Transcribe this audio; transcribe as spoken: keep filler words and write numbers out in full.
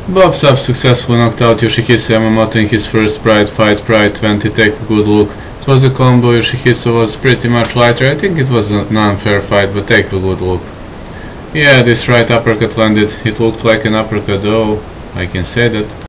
Bob Sapp successfully knocked out Yoshihisa Yamamoto in his first Pride fight, Pride twenty. Take a good look. It was a combo. Yoshihisa was pretty much lighter. I think it was an unfair fight, but take a good look. Yeah, this right uppercut landed. It looked like an uppercut though, I can say that.